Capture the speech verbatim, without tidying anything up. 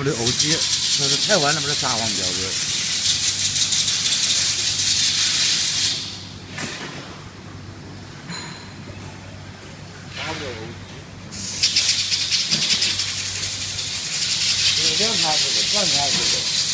的藕鸡，这是台湾那边的沙皇标准。差不多藕鸡，有两盘子的，三盘子的。